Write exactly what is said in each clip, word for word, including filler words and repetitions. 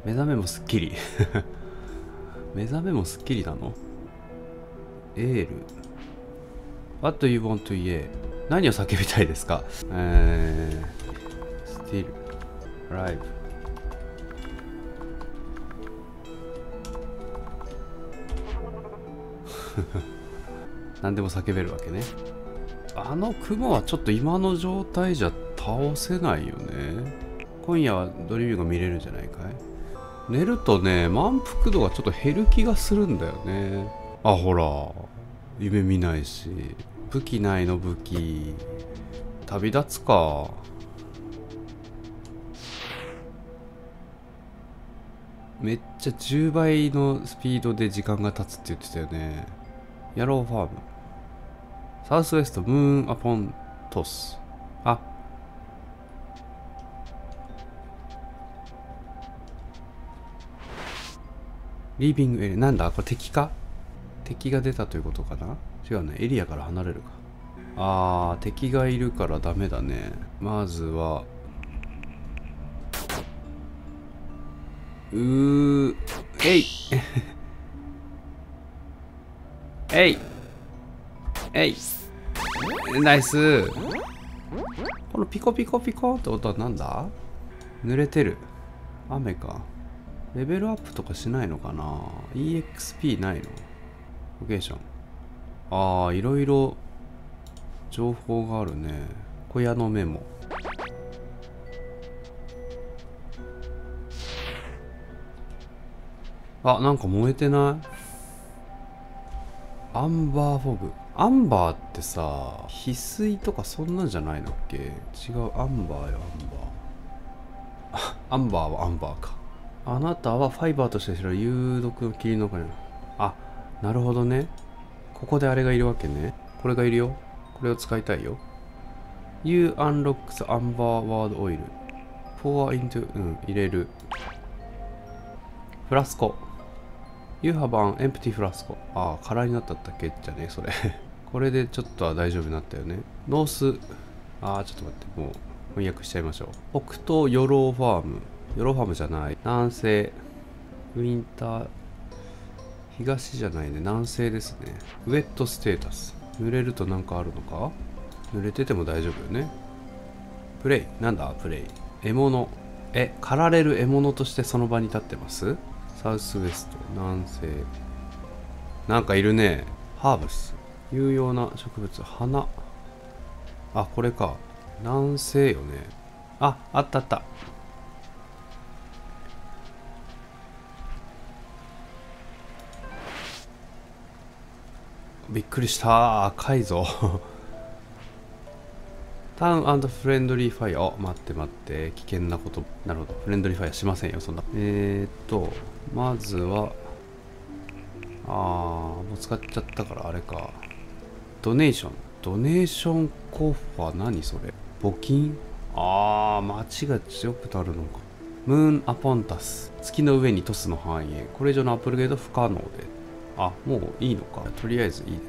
目覚めもすっきり目覚めもすっきりなの。エール What do you want to say? 何を叫びたいですか？えー、still alive 何でも叫べるわけね。あの雲はちょっと今の状態じゃ倒せないよね。今夜はドリームが見れるんじゃないかい。寝るとね、満腹度がちょっと減る気がするんだよね。あ、ほら夢見ないし。武器ないの？武器旅立つか。めっちゃじゅうばいのスピードで時間が経つって言ってたよね。ヤローファームサウスウェストムーンアポントス。あ、リービングエリア。なんだこれ？敵か？敵が出たということかな？違うね。エリアから離れるか。あー、敵がいるからダメだね。まずはうーえいえいえいナイス。このピコピコピコって音はなんだ？濡れてる。雨か。レベルアップとかしないのかな？ イーエックスピー ないの？ロケーション。ああ、いろいろ情報があるね。小屋のメモ。あ、なんか燃えてない？アンバーフォグ。アンバーってさ、翡翠とかそんなんじゃないのっけ？違う、アンバーよ、アンバー。アンバーはアンバーか。あなたはファイバーとして知られる有毒の霧の中に。あ、なるほどね。ここであれがいるわけね。これがいるよ。これを使いたいよ。You unlock the amber word oil. Pour into うん、入れる。フラスコ。You have an empty flask. ああ、空になったったっけじゃねそれ。これでちょっとは大丈夫になったよね。ノース。ああ、ちょっと待って。もう翻訳しちゃいましょう。北東ヨローファーム。ヨローファームじゃない。南西。ウィンター。東じゃないね。南西ですね。ウェットステータス。濡れるとなんかあるのか？濡れてても大丈夫よね。プレイ。なんだプレイ。獲物。え、狩られる獲物としてその場に立ってます？サウスウェスト。南西。なんかいるね。ハーブス。有用な植物。花。あ、これか。南西よね。あ、あったあった。びっくりした。赤いぞ。ターン&フレンドリーファイア。お、待って待って。危険なこと。なるほど。フレンドリーファイアしませんよ、そんな。えーっと、まずは、あー、もう使っちゃったからあれか。ドネーション。ドネーションコファ。何それ？募金？あー、街が強くなるのか。ムーンアポンタス。月の上にトスの範囲へ。これ以上のアップグレード不可能で。あ、もういいのか。とりあえずいいです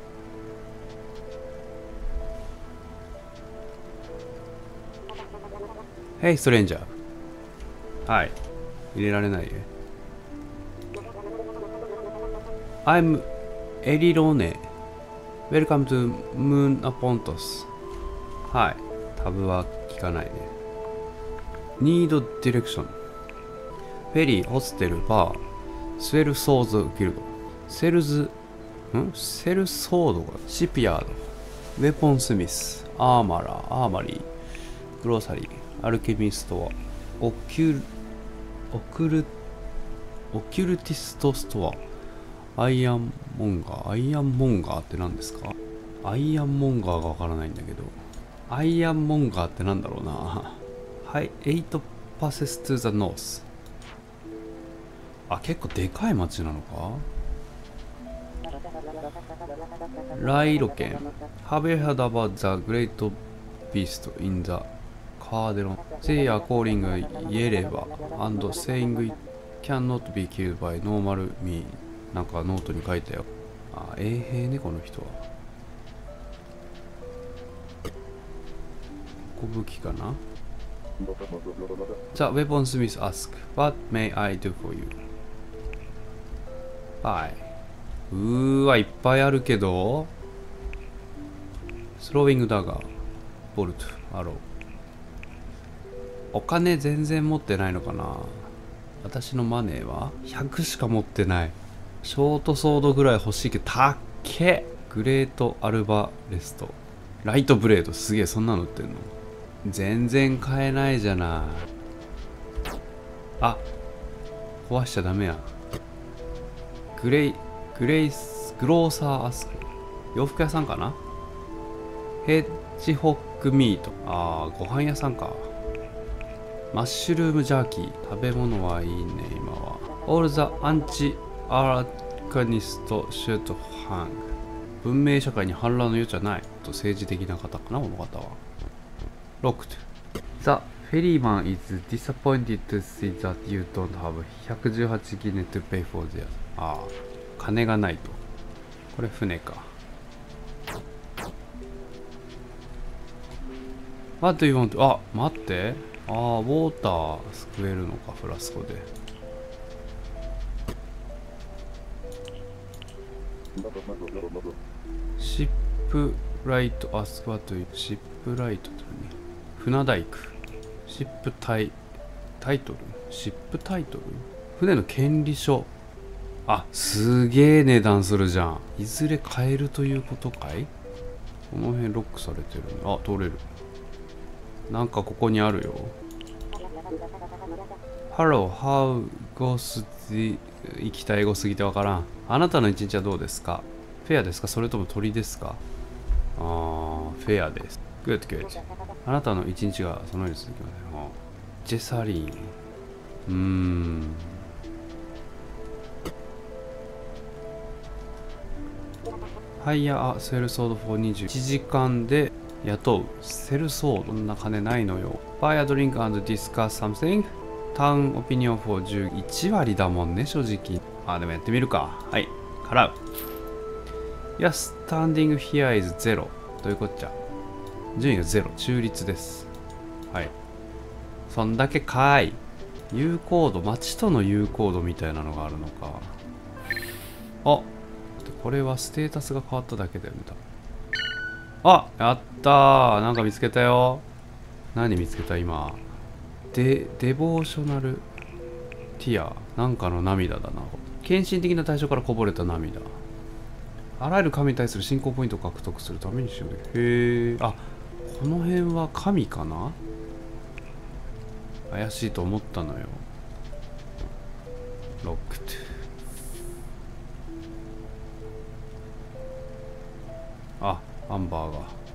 。Hey, ストレンジャー。はい。入れられないよ。I'm Elirone. Welcome to Moon Apontos. はい。タブは聞かないね。Need Direction. フェリー、ホステル、バー、スウェルソーズギルド。セルズ、んセルソードが、シピアード、ウェポンスミス、アーマラー、アーマリー、グローサリー、アルケミストア、オキュル、オクル、オキュルティストストア、アイアンモンガー、アイアンモンガーって何ですか？アイアンモンガーがわからないんだけど、アイアンモンガーってなんだろうな。はい、エイトパセストゥザノース。あ、結構でかい町なのか？ライロケン。Have you heard about the great beast in the cauldron? They are calling Yereba and saying it cannot be killed by normal me. なんかノートに書いたよ。あ、衛兵ね、この人は。小武器かな？ The weaponsmith ask, What may I do for you? Bye. うーわ、いっぱいあるけど。スローイングダガー、ボルト、アロー。お金全然持ってないのかな。私のマネーはひゃくしか持ってない。ショートソードぐらい欲しいけど、たっけ。グレートアルバレスト。ライトブレード、すげえ、そんなの売ってんの。全然買えないじゃない。あ、壊しちゃダメや。グレイ、グレイス、グローサーアスク。洋服屋さんかな。ヘッジホッグミート。ああ、ご飯屋さんか。マッシュルームジャーキー。食べ物はいいね、今は。All the anti-arcanist should hang。文明社会に反乱の余地はない。と政治的な方かな、この方は。Locked。The ferryman is disappointed to see that you don't have ひゃくじゅうはちギネ to pay for theirs。ああ、金がないと。これ船か。What do you want to... あ、待って。ああ、ウォーターすくえるのか、フラスコで。シップライト、アスクワという、シップライトとね。船大工。シップタイ、タイトルシップタイトル船の権利書。あ、すげえ値段するじゃん。いずれ買えるということかい。この辺ロックされてるね。あ、通れる。なんかここにあるよ。Hello, how goes the... 行きたい英語すぎてわからん。あなたの一日はどうですか。フェアですか、それとも鳥ですか。あー、フェアです。Good, good。あなたの一日がそのように続きますね。ジェサリン。うーん。ハイヤーセルソードフォーにじゅういちじかんで雇う。セルソード。こんな金ないのよ。Buy a drink and discuss something。タウンオピニオンフォーじゅういち割だもんね、正直。あ、でもやってみるか。はい。払う。いや、standing here is ゼロ。どういうこっちゃ。順位がゼロ。中立です。はい。そんだけかーい。有効度、街との有効度みたいなのがあるのか。あ、これはステータスが変わっただけだよね、多分。あ、やったー。なんか見つけたよ。何見つけた今。デ、デボーショナルティア。なんかの涙だな。献身的な対象からこぼれた涙。あらゆる神に対する信仰ポイントを獲得するためにしよう。へえ。あ、この辺は神かな。怪しいと思ったのよ。ロックト。あ、アンバーが。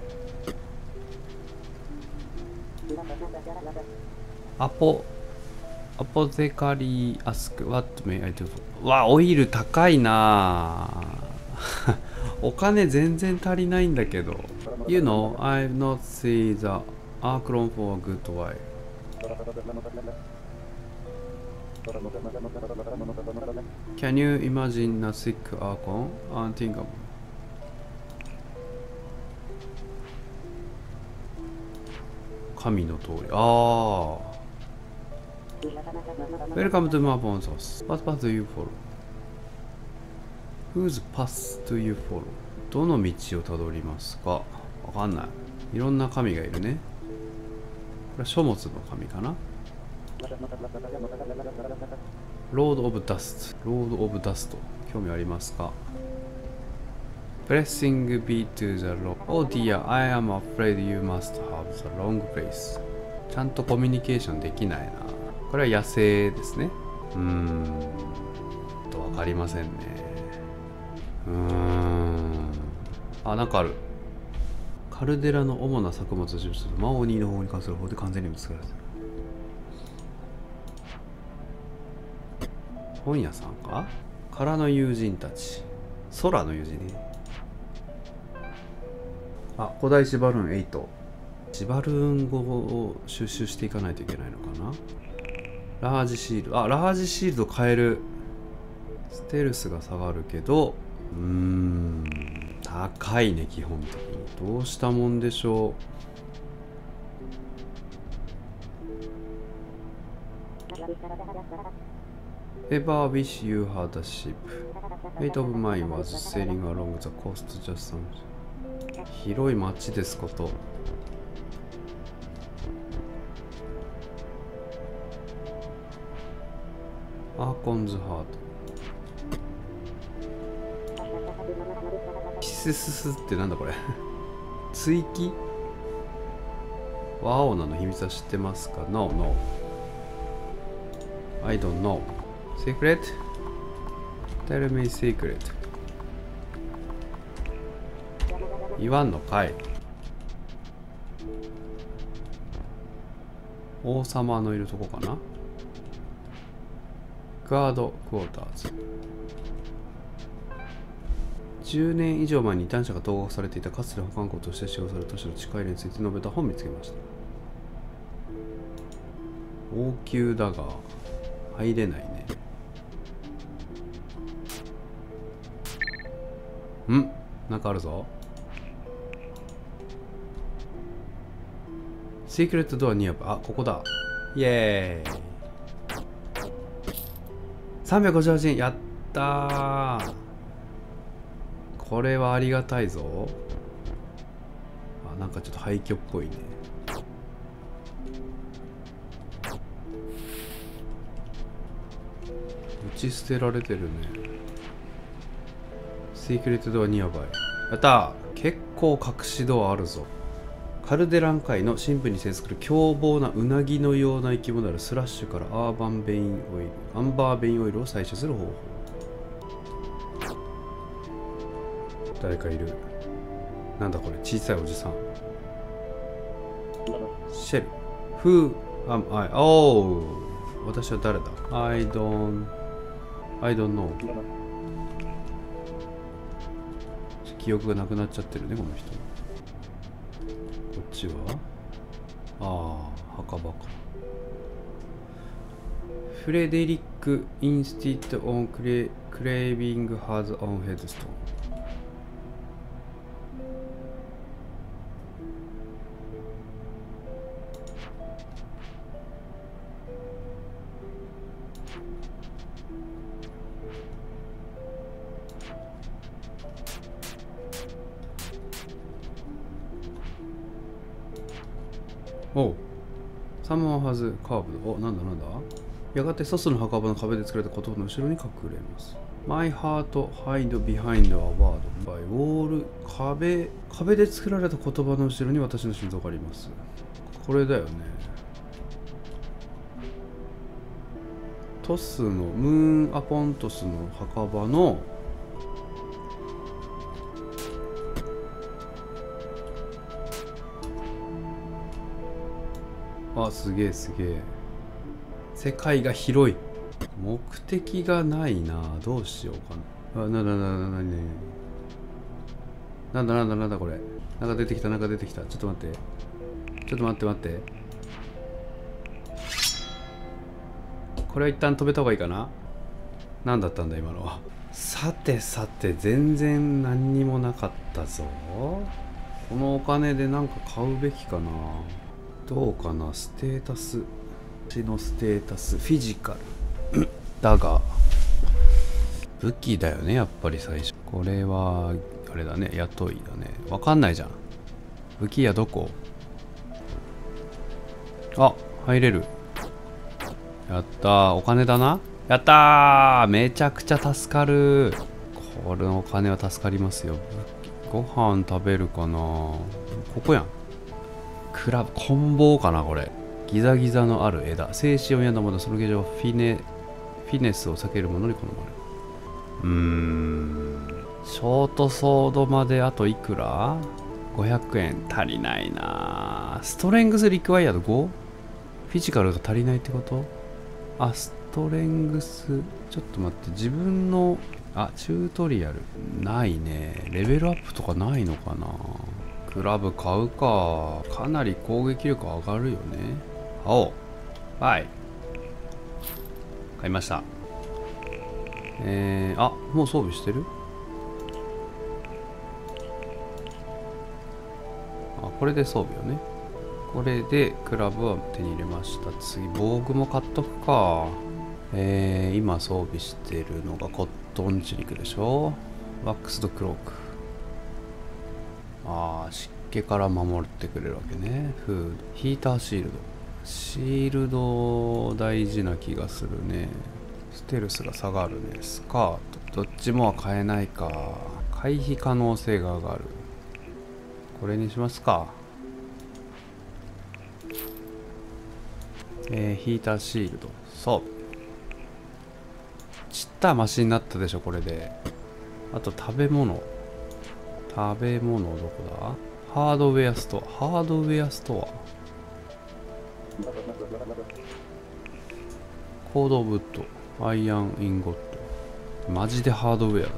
アポ、アポゼカリーアスク、What may I do for？ わ、オイル高いなお金全然足りないんだけど。You know, I've not seen the Arcron for a good while. Can you imagine a sick Archon? Unthinkable. 神の通り。ああ。Welcome to Mabon Sauce. What path do you follow? Whose path do you follow? どの道をたどりますか。わかんない。いろんな神がいるね。これは書物の神かな。Lord of Dust。Lord of Dust。興味ありますか。Blessing be to the Lord. Oh dear, I am afraid you must have the wrong place. ちゃんとコミュニケーションできないな。これは野生ですね。うーん。とわかりませんね。うーん。あ、なんかある。カルデラの主な作物を準備する魔王にの方に関する方で完全に見つかる。本屋さんか。空の友人たち。空の友人ね。あ、古代シバルーンはち。シバルーン語を収集していかないといけないのかな。ラージシールド。あ、ラージシールド変える。ステルスが下がるけど、うーん、高いね、基本的に。どうしたもんでしょう。 Ever wish you had a ship. Mate of mine was sailing along the coast just some. 広い町ですこと。アーコンズハート。キスススってなんだこれ追記ワオナの秘密は知ってますか ?No, no. I don't know. Secret? Tell me secret. 言わんのかい。王様のいるとこかな。ガードクォーターズ。じゅうねん以上前に異端者が投獄されていたかつて保管庫として使用される都市の地下入れについて述べた本を見つけました。王宮だが入れないね。ん？なんかあるぞ。シークレットドアニアあ、ここだ。イエーイ。さんびゃくごじゅうはちえん、やったー。これはありがたいぞ。あ、なんかちょっと廃墟っぽいね。打ち捨てられてるね。シークレットドアニアバイ。やったー。結構隠しドアあるぞ。カルデラン海の深部に生息する凶暴なウナギのような生き物であるスラッシュからアーバンベインオイル、アンバーベインオイルを採取する方法。誰かいる。なんだこれ、小さいおじさん。シェル。Who am I? Oh! 私は誰だ ?I don't... I don't know. 記憶がなくなっちゃってるね、この人。こっちはああ、墓場か。フレデリック・インスティット・オン・クレービング・ハーズ・オン・ヘッドストーン。おう。サモンハズカーブド。お、なんだなんだ。やがてソスの墓場の壁で作られた言葉の後ろに隠れます。My heart hide behind a word by wall。壁、壁で作られた言葉の後ろに私の心臓があります。これだよね。トスの、ムーンアポントスの墓場のあ、すげえすげえ。世界が広い。目的がないな。どうしようかな。あ、なんだなんだなんだね。なんだなんだなんだこれ。なんか出てきたなんか出てきた。ちょっと待って。ちょっと待って待って。これは一旦止めた方がいいかな。何だったんだ今のは。さてさて全然何にもなかったぞ。このお金でなんか買うべきかな。どうかな。ステータス血のステータスフィジカルだが武器だよねやっぱり最初。これはあれだね、雇いだね。わかんないじゃん。武器屋どこ。あ、入れる。やったー。お金だな。やったー。めちゃくちゃ助かる。これのお金は助かりますよ。ご飯食べるかな。ここやん。クラブ、棍棒かなこれ。ギザギザのある枝。静止を病んだもの、その形状はフィネ、フィネスを避けるものに好まれる。うーん。ショートソードまであといくら ?ごひゃく 円。足りないな。ストレングスリクワイアード ご？ フィジカルが足りないってこと？あ、ストレングス。ちょっと待って。自分の、あ、チュートリアル。ないね。レベルアップとかないのかな。クラブ買うか。かなり攻撃力上がるよね。買おう。はい。買いました。えー、あ、もう装備してる？あ、これで装備よね。 これでクラブは手に入れました。次防具も買っとくか。えー、今装備してるのがコットンチュニクでしょ。ワックスドクローク。ああ、湿気から守ってくれるわけね。フードヒーターシールド。シールド大事な気がするね。ステルスが下がるね。スカートどっちもは買えないか。回避可能性が上がる。これにしますか。えー、ヒーターシールド。そうちったマシになったでしょこれで。あと食べ物。食べ物どこだ。ハードウェアストア。ハードウェアストア。コードブッド。アイアンインゴット。マジでハードウェアだな。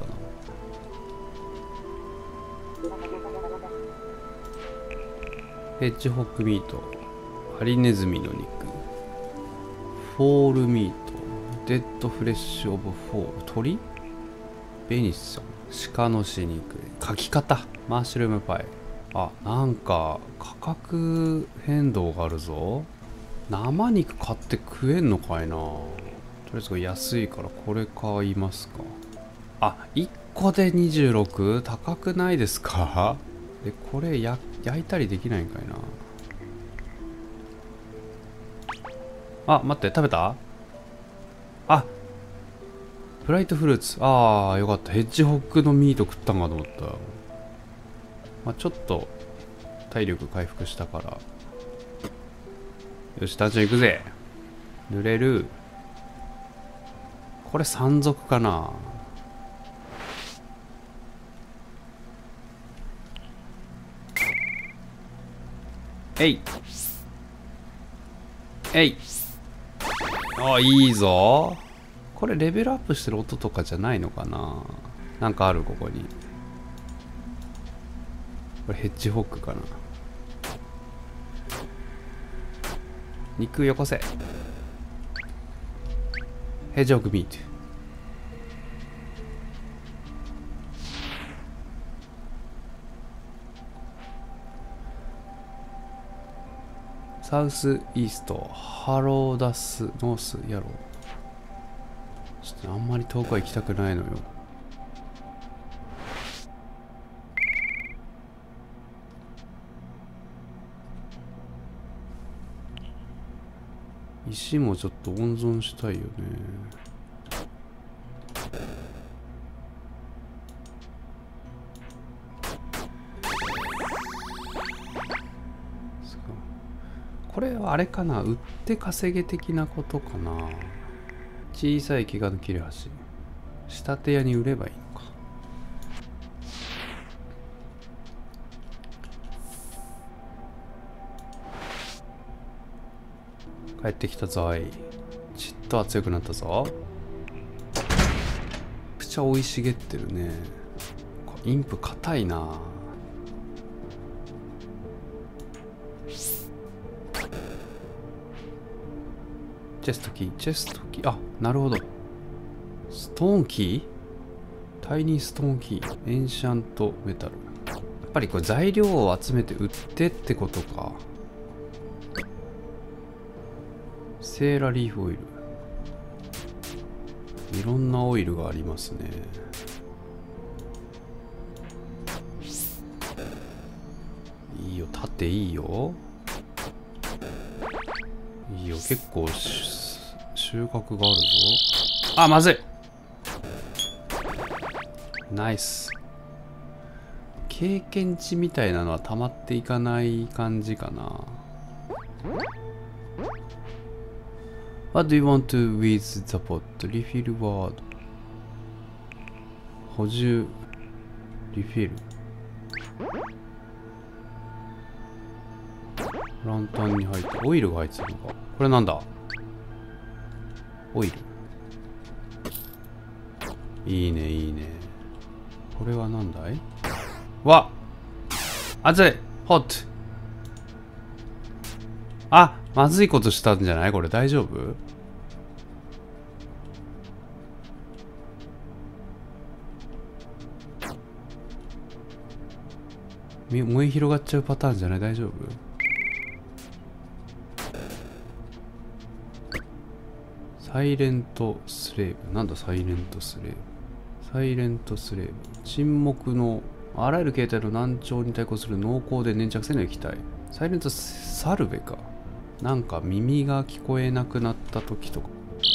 ヘッジホッグミート。ハリネズミの肉。フォールミート。デッドフレッシュオブフォール。鳥。ベニソン。鹿の死肉。書き方。マッシュルームパイ。あ、なんか価格変動があるぞ。生肉買って食えんのかいな。とりあえずこれ安いからこれ買いますか。あ、いっこでにじゅうろく？ 高くないですか。でこれや焼いたりできないんかいな。あ、待って、食べた？あ、フライトフルーツ。ああ、よかった。ヘッジホッグのミート食ったんかと思った。まあ、ちょっと体力回復したから。よし、単純行くぜ。濡れる。これ山賊かな。えいえい。あ、いいぞ。これレベルアップしてる音とかじゃないのかな。なんかあるここに。これヘッジホッグかな。肉よこせ。ヘッジホッグミート。サウスイーストハローダスノースやろう。ちょっとあんまり遠くは行きたくないのよ。石もちょっと温存したいよね。これはあれかな、売って稼げ的なことかな。小さい怪我の切れ端。仕立て屋に売ればいいのか。帰ってきたぞい。ちっと強くなったぞ。めちゃくちゃ生い茂ってるね。インプ硬いな。チェストキー、チェストキー。あ、なるほど。ストーンキー？タイニーストーンキー。エンシャントメタル。やっぱりこれ材料を集めて売ってってことか。セーラリーフオイル。いろんなオイルがありますね。いいよ、縦いいよ。いいよ、結構収穫があるぞ。あ、まずい。ナイス。経験値みたいなのは溜まっていかない感じかな。What do you want to with the pot? Refill word. 補充。リフィル。ランタンに入ってオイルが入ってるのか。これなんだ。オイル。いいねいいね。これはなんだい。わっ、熱い。ホット。あ、まずいことしたんじゃないこれ。大丈夫？燃え広がっちゃうパターンじゃない？大丈夫？ サイレントスレーブ。なんだサイレントスレーブ。サイレントスレーブ。沈黙のあらゆる形態の難聴に対抗する濃厚で粘着性の液体。サイレントサルベか。なんか耳が聞こえなくなった時とか。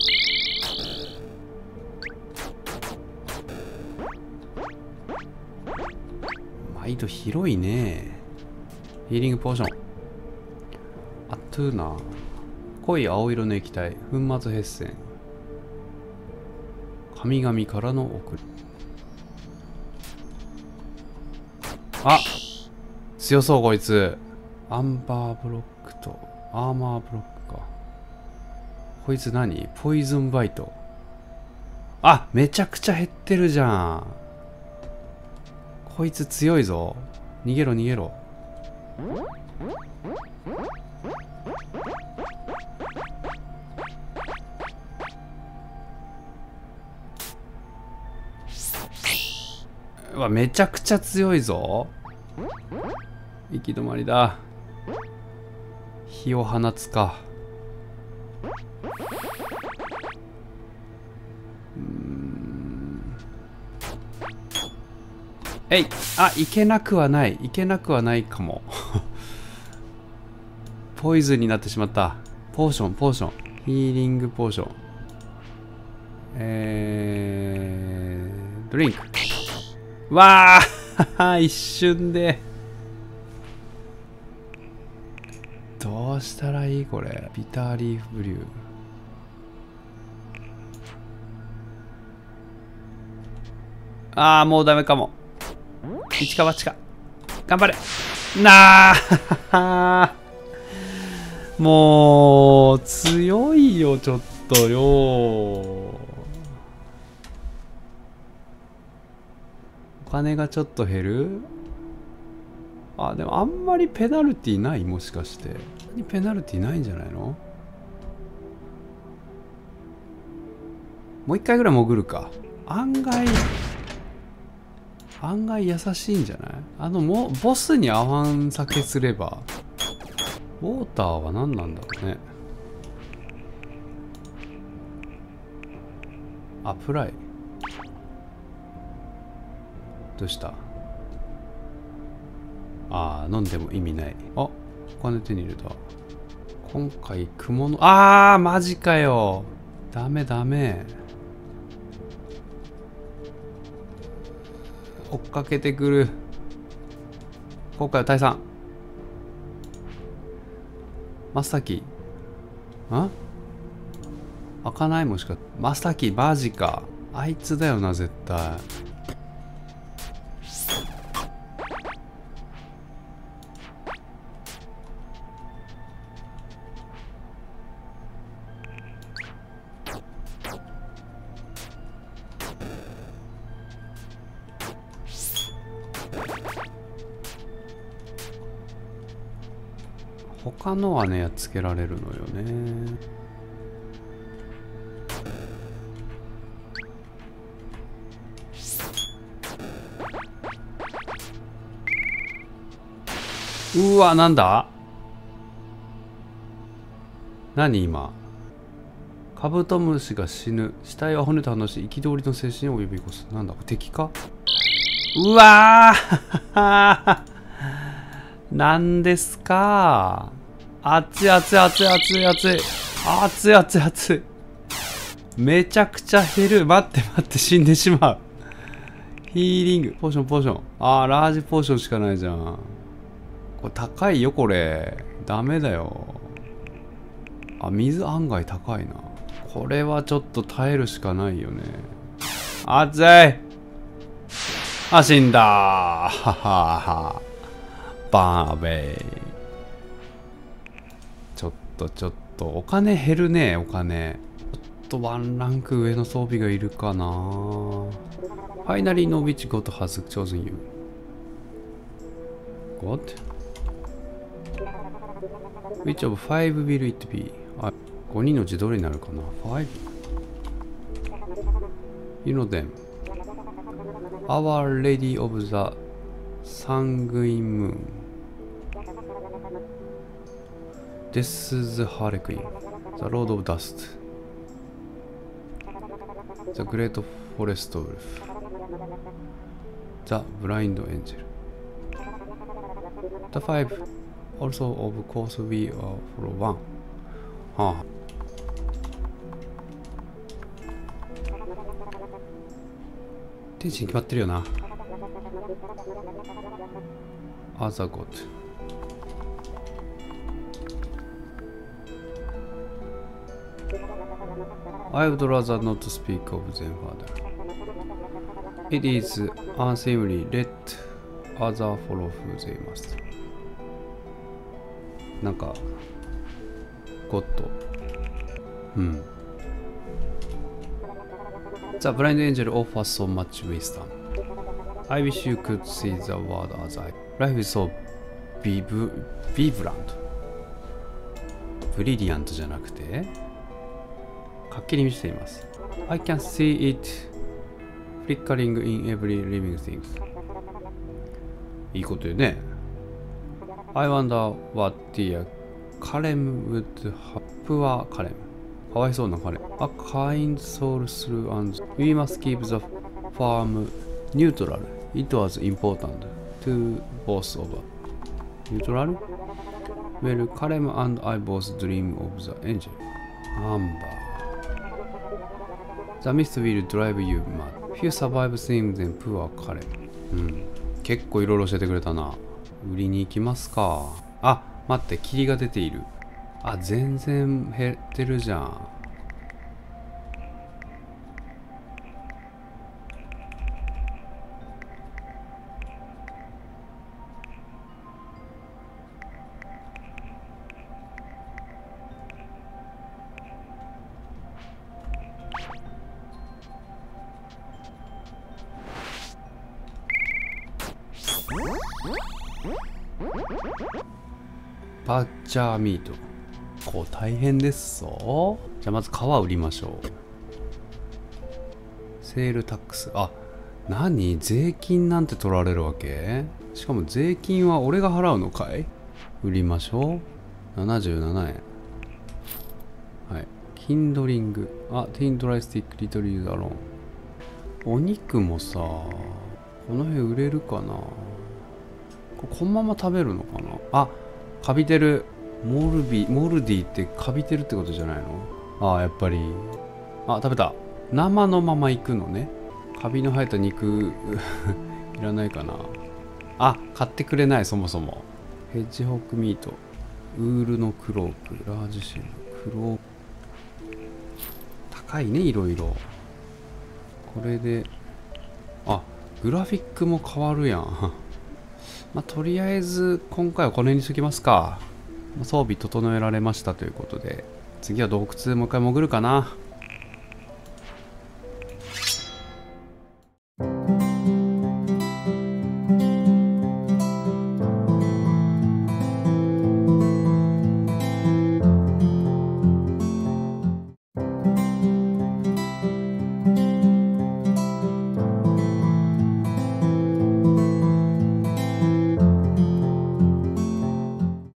毎度広いね。ヒーリングポーション。アトゥーナー。濃い青色の液体。粉末ヘッセン。神々からの送り。あ、強そうこいつ。アンバーブロックとアーマーブロックか。こいつ何？ポイズンバイト。あ、めちゃくちゃ減ってるじゃん。こいつ強いぞ。逃げろ逃げろ。うわ、めちゃくちゃ強いぞ。行き止まりだ。火を放つか。うーん。えい、あ、いけなくはない。いけなくはないかも。ポイズンになってしまった。ポーション、ポーション。ヒーリングポーション。えー、ドリンク。わあ一瞬で。どうしたらいいこれ。ビターリーフブリュー。ああ、もうダメかも。一か八か。頑張れ。なあもう、強いよ、ちょっとよ。お金がちょっと減る。あ、でもあんまりペナルティない。もしかしてペナルティないんじゃないの。もう一回ぐらい潜るか。案外案外優しいんじゃない。あのもボスに合わん酒すれば。ウォーターは何なんだろうね。アプライ。どうした。ああ、飲んでも意味ない。あ、お金手に入れた。今回雲の、ああマジかよ。ダメダメ。追っかけてくる。今回は退散。マスタキ。ん開かない。もしかマスタキマジか。あいつだよな絶対。他のはねやっつけられるのよね。うわ、なんだ何今。カブトムシが死ぬ。死体は骨と反応し憤りの精神を呼び起こす。なんだ敵か。うわーなんですか。熱い熱い熱い熱い熱い熱い熱い熱い。めちゃくちゃ減る。待って待って、死んでしまう。ヒーリングポーションポーション。あーラージポーションしかないじゃん。これ高いよこれ。ダメだよ。あ、水案外高いな。これはちょっと耐えるしかないよね。熱い。あ、死んだー。ははは。バーベイ。ちょっとちょっとお金減るね。お金ちょっとワンランク上の装備がいるかな。Finally know which god has chosen you. God? Which of five will it be? あ、ごにんのうちどれになるかな。 five? You know them. Our Lady of the Sanguine Moon. This is the Harlequin. The Lord of Dust. The Great Forest Wolf The Blind Angel The Five Also of course we are for one はあ天使に決まってるよな。アザゴット。I would rather not speak of them further. It is unseemly. Let other follow who they must. なんか、ゴッド。うん。The blind angel offers so much wisdom. I wish you could see the world as I. Life is so viv vibrant. Brilliant じゃなくて、はっきり見せています。I can see it flickering in every living thing. いいこと言うね。I wonder what dear Kalem would have. Poor Kalem. かわいそうな彼。A kind soul through and we must keep the farm neutral. It was important to both of us. Neutral? Well, Kalem and I both dream of the angel. Amber. The mist will drive you mad. If you survive seeing them, poor Kalem. うん。結構いろいろ教えてくれたな。売りに行きますか。あ、待って、霧が出ている。あ、全然減ってるじゃん。バッチャーミート。こう大変ですぞ。じゃあまず皮売りましょう。セールタックス。あ、何？税金なんて取られるわけ？しかも税金は俺が払うのかい？売りましょう。ななじゅうななえん。はい。キンドリング。あ、ティンドライスティックリトリーだろう。お肉もさ、この辺売れるかな？これこのまま食べるのかなあ、カビてる。モルビ、モルディってカビてるってことじゃないの？ああ、やっぱり。あ、食べた。生のまま行くのね。カビの生えた肉いらないかな。あ、買ってくれない、そもそも。ヘッジホックミート。ウールのクローク。ラージシェル。クローク。高いね、いろいろ。これで。あ、グラフィックも変わるやん。まあ、とりあえず、今回はこの辺にしときますか。装備整えられましたということで、次は洞窟もう一回潜るかな。